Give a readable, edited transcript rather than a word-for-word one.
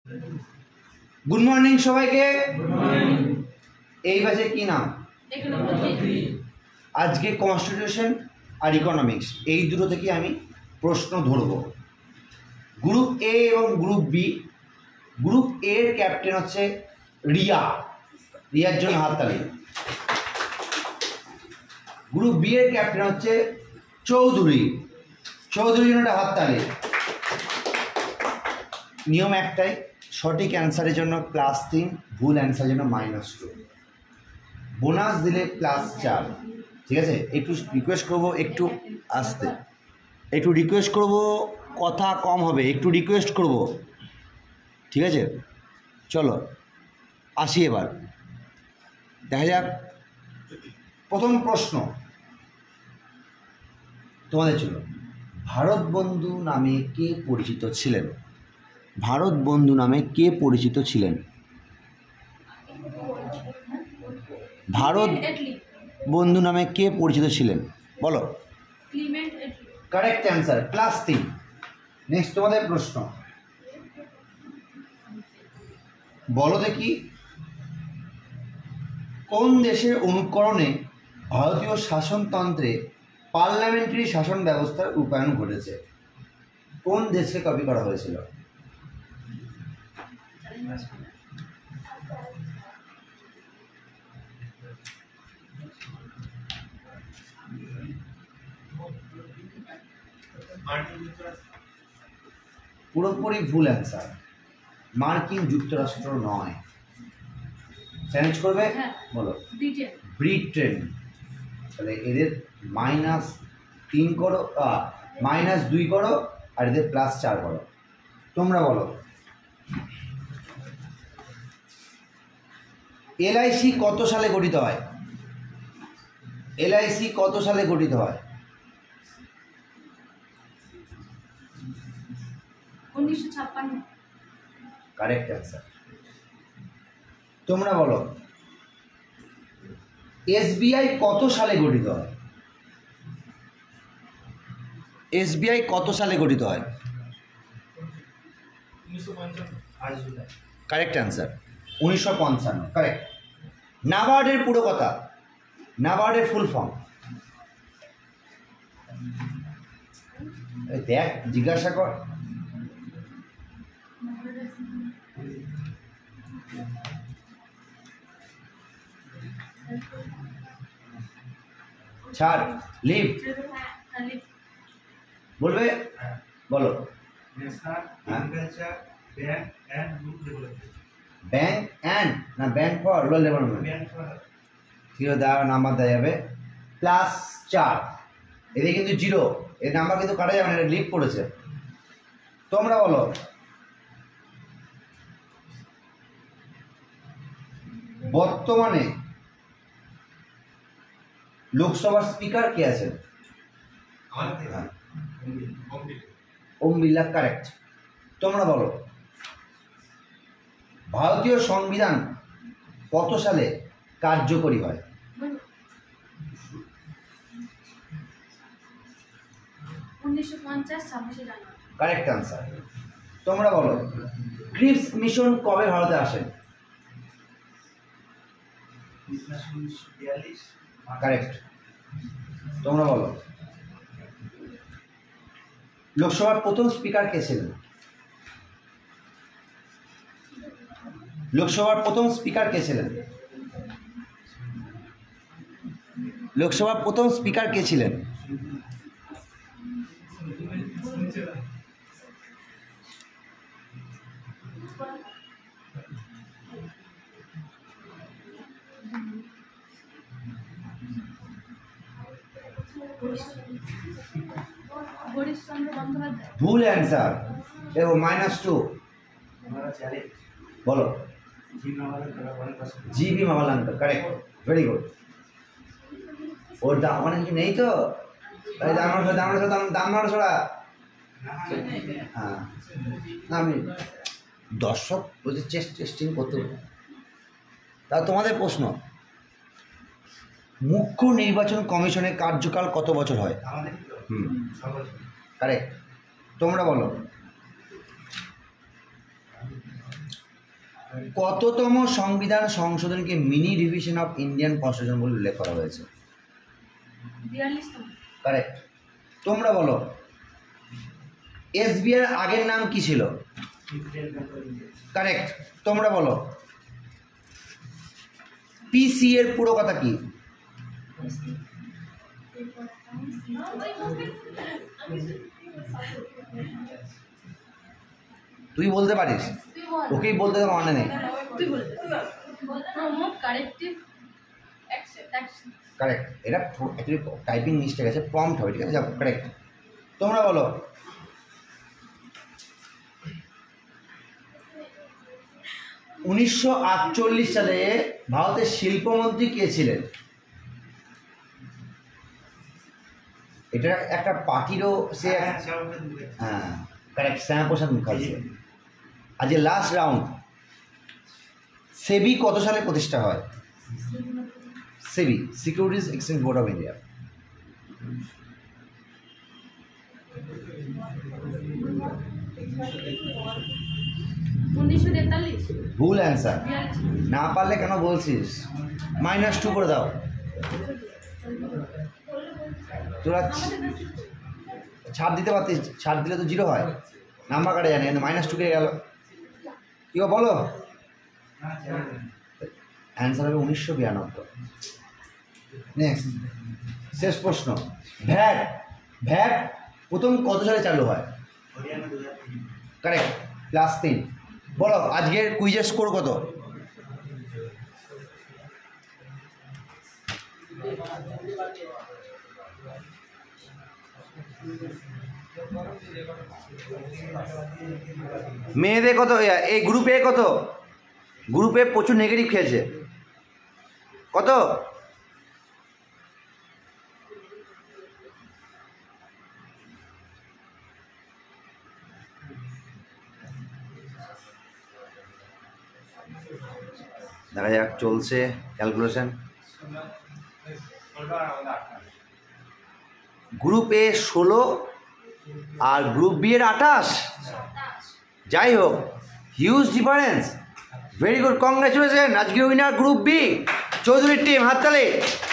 Good morning সবাইকে। এই ব্যাচের কি নাম? আজকে কনস্টিটিউশন আর ইকোনমিক্স এই দুটো থেকে আমি প্রশ্ন ধরব। গ্রুপ এ এবং গ্রুপ বি। গ্রুপ এর ক্যাপ্টেন হচ্ছে রিয়া, রিয়ার জন্য হাততালি। গ্রুপ বি এর ক্যাপ্টেন হচ্ছে চৌধুরী, চৌধুরীর জন্য একটা হাততালি। নিয়ম একটাই, সঠিক অ্যান্সারের জন্য +3, ভুল অ্যান্সারের জন্য -2, বোনাস দিলে +4। ঠিক আছে? একটু রিকোয়েস্ট করবো, একটু আসতে, একটু রিকোয়েস্ট করব, কথা কম হবে, একটু রিকোয়েস্ট করব। ঠিক আছে, চলো আসি এবার, দেখা যাক। প্রথম প্রশ্ন তোমাদের জন্য, ভারত বন্ধু নামে কে পরিচিত ছিলেন? ভারত বন্ধু নামে কে পরিচিত ছিলেন? ভারত বন্ধু নামে কে পরিচিত ছিলেন বলো। Correct answer, +3। নেক্সট তোমাদের প্রশ্ন, বলো দেখি কোন দেশের অনুকরণে ভারতীয় শাসনতন্ত্রে পার্লামেন্টারি শাসন ব্যবস্থার রূপায়ণ ঘটেছে? কোন দেশকে কপি করা হয়েছিল? পুরোপুরি ভুল অ্যান্সার, মার্কিন যুক্তরাষ্ট্র নয়। চ্যালেঞ্জ করবে? বলো। ব্রিটেন। তাহলে এদের -3 করো, -2 করো, আর এদের +4 করো। তোমরা বলো, LIC কত সালে গঠিত হয়? LIC কত সালে গঠিত হয়? 1956। Correct answer. তোমরা বলো, SBI কত সালে গঠিত হয়? SBI কত সালে গঠিত হয়? 1955। Correct answer, 1955। কারেক্ট। নাবার্ডের পুরো কথা, নাবার্ডের ফুল ফর্ম দেখ, জিজ্ঞাসা কর। ছাড়, লিভ বলবে, বলো। ব্যাংক অ্যান্ড না ব্যাংক ফর রুরাল ডেভেলপমেন্ট। ঠিক আছে, দেওয়া নাম্বার দেওয়া যাবে +4। এদের কিন্তু 0, এর নাম্বার কিন্তু কাটা যাবে না, এটা লিভ করেছে। তোমরা বলো, বর্তমানে লোকসভার স্পিকার কে আছেন? ওম বিড়লা। কারেক্ট। তোমরা বলো, ভারতীয় সংবিধান কত সালে কার্যকরী হয়? 1950, 26 জানুয়ারি। Correct answer. তোমরা বলো, ক্রিপস মিশন কবে ভারতে আসেন? কারেক্ট। তোমরা বলো, লোকসভার প্রথম স্পিকার কে ছিলেন? লোকসভার প্রথম স্পিকার কে ছিলেন? লোকসভার প্রথম স্পিকার কে ছিলেন? ভুল অ্যান্সার, দেখো -2। বলো। GB মামালাঙ্কা। Correct, very good. ওর দাম মানে কি নেই তো, তাই দাম ছড়া। হ্যাঁ, আমি দর্শক বলছি টেস্টিং করতে। তা তোমাদের প্রশ্ন, মুখ্য নির্বাচন কমিশনের কার্যকাল কত বছর হয়? কারেক্ট। তোমরা বলো, কততম সংবিধান সংশোধনকে mini revision of Indian constitution বলে উল্লেখ করা হয়েছে? 42তম। কারেক্ট। তোমরা বলো এসবিআই আগের নাম কি ছিল? কারেক্ট। তোমরা বলো পিসি এর পুরো কথা কি? তুই বলতে পারিস, ওকেই বলতে তো মানে নেই। কারেক্ট। এটা অ্যাকচুয়ালি টাইপিং মিস্টেক আছে, প্রম্পট হবে, ঠিক আছে? যাও, কারেক্ট। তোমরা বলো 1948 সালে ভারতের শিল্পমন্ত্রী কে ছিলেন? এটা একটা পার্টিরও সে, হ্যাঁ কারেক্ট, শ্যামাপ্রসাদ মুখার্জি। আজ লাস্ট রাউন্ড। সেবি কত সালে প্রতিষ্ঠা হয়? SEBI, securities exchange board of India. ভুল অ্যান্সার। না পারলে কেন বলছিস? -2 করে দাও। তোরা ছাড় দিতে পারতিস, ছাড় দিলে তো 0 হয়, নাম্বার কাটে জানে, -2 কে গেল। কি বলো? অ্যান্সার হবে 1992। নেক্সট, শেষ প্রশ্ন। ভ্যাট প্রথম কত সালে চালু হয়? কারেক্ট, +3। বলো আজকের কুইজের স্কোর কত? মেয়েদের কত? এই গ্রুপে কত? গ্রুপে প্রচুর নেগেটিভ খেয়েছে। কত? দেখা যাক, চলছে ক্যালকুলেশন। গ্রুপ এ 16 আর গ্রুপ বি এর 28। যাই হোক, huge difference. Very good, congratulation. আজকে উইনার গ্রুপ বি, চৌধুরীর টিম, হাততালি।